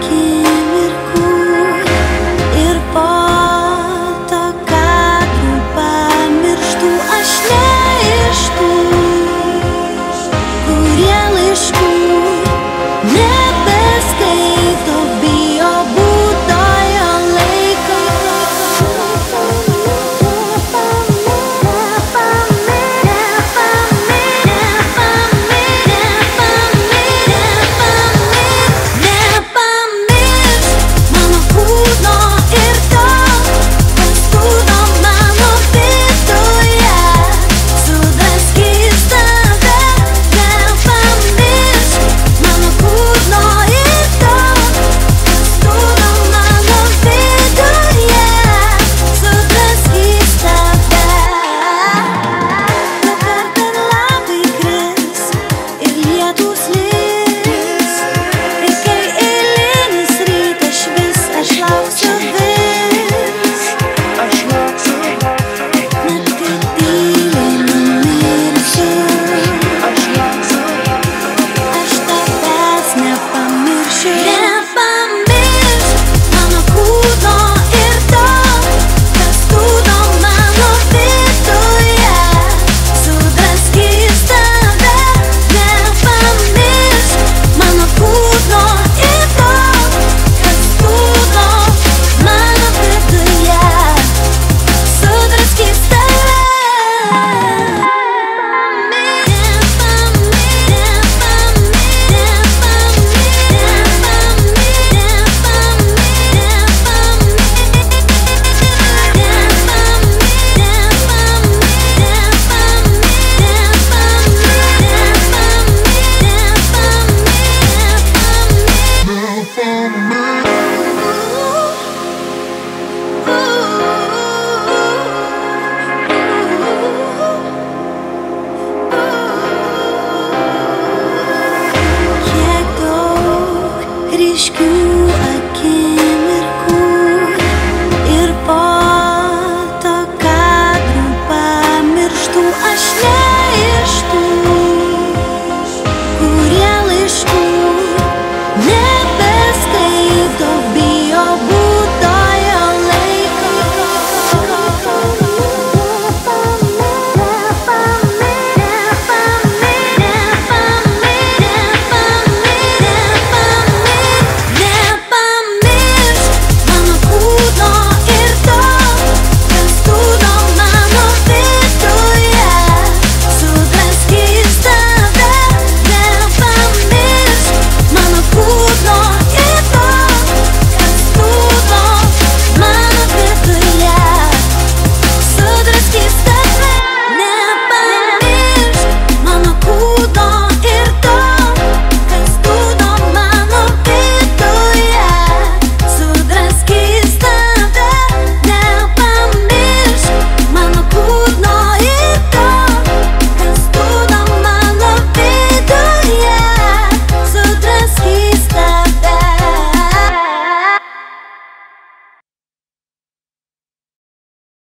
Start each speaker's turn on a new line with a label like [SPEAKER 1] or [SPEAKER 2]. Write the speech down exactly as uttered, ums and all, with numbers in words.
[SPEAKER 1] akimirkų ir po to kadrų pamirštų. Aš ne iš tų, kurie laiškų nebeskaito, bijo būtojo laiko. Nepamiršk mano kūno ir to, kas tūno mano viduje, sudraskys tave. Nepamiršk mano kūno ir to, kas tūno mano viduje, sudraskys tave. Nukartą lapai kris ir lietūs lis, ir kai eilinis rytas švis, aš lauksiu vis. Net kai tyliai numirsiu, aš tavęs nepamiršiu. Nepamiršk mano kūno ir to, kas tūno mano viduje, sudraskys tave. Nepamiršk mano kūno ir to, kas tūno mano viduje, sudraskys tave. Kiek daug ryškių